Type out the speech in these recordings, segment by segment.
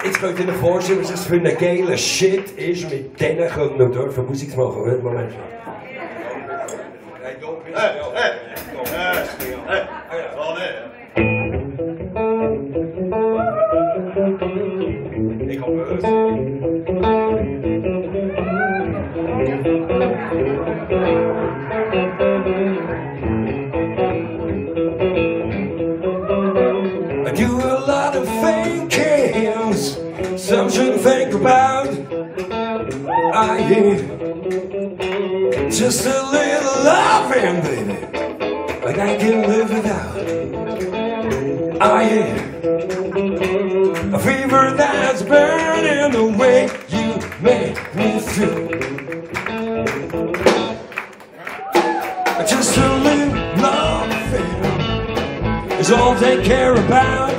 Jetzt könnt ihr euch vorstellen, was das für ein geiler Shit ist, mit denen können wir dürfen Musik machen. Hört mal, Mensch. Ich hab böse. I do a lot of thinkings some shouldn't think about. I need just a little loving, baby, like I can live without. I need a fever that's burning the way you make me feel. Just a little loving is all they care about.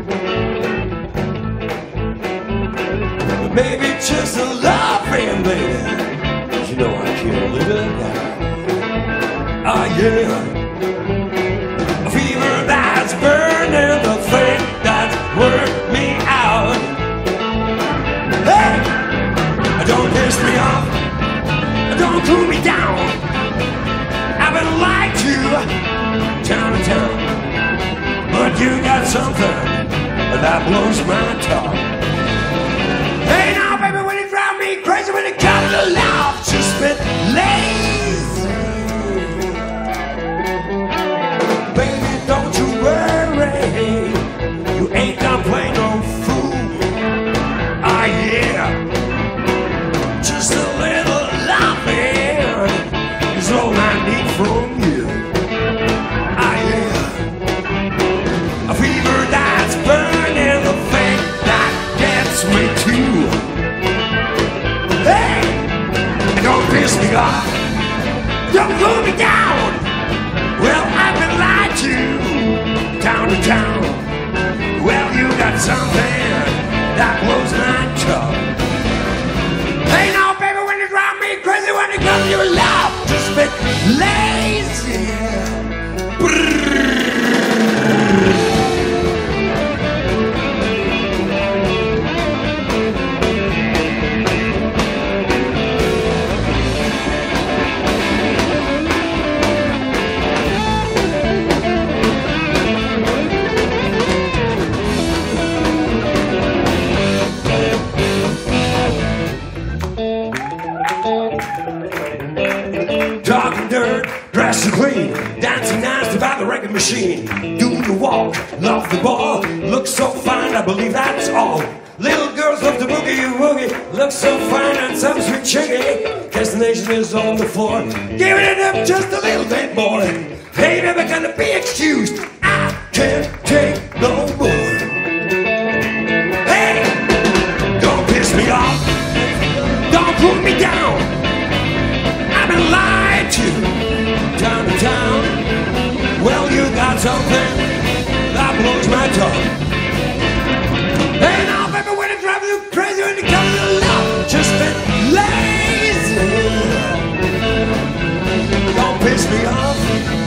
Maybe just a loving, baby, 'cause you know I can't live without. Ah, yeah, a fever that's burning the thing that's worked me out. Hey, don't piss me off, don't cool me down. I've been lied to town to town, but you got something that blows my top. Hey now, baby, when you drive me crazy, when it comes to love, just bit lazy. Baby, don't you worry, you ain't gonna play no fool. Ah, yeah, just a little loving is all I need from you. Ah, yeah, a fever that's burning the thing that gets me too. Hey, don't piss me off, don't cool me down. Well, I've been lied to town to town. Well, you got something that blows my top. Hey now, baby, when you drive me crazy, when it comes to your love, just bit lazy. Talking dirt, dressing clean, dancing nasty by the record machine. Doing the walk, love the ball, look so fine, I believe that's all. Little girls love to boogie woogie, look so fine and some sweet chickie. Destination is on the floor, giving it up just a little bit more. Ain't ever gonna be excused, I can't take no more. Hey, don't piss me off, don't put me down. I've been lied to town to town. Well, you got something that blows my tongue. Hey now, baby, when it drives you crazy, when it comes to love, just been lazy. Don't piss me off.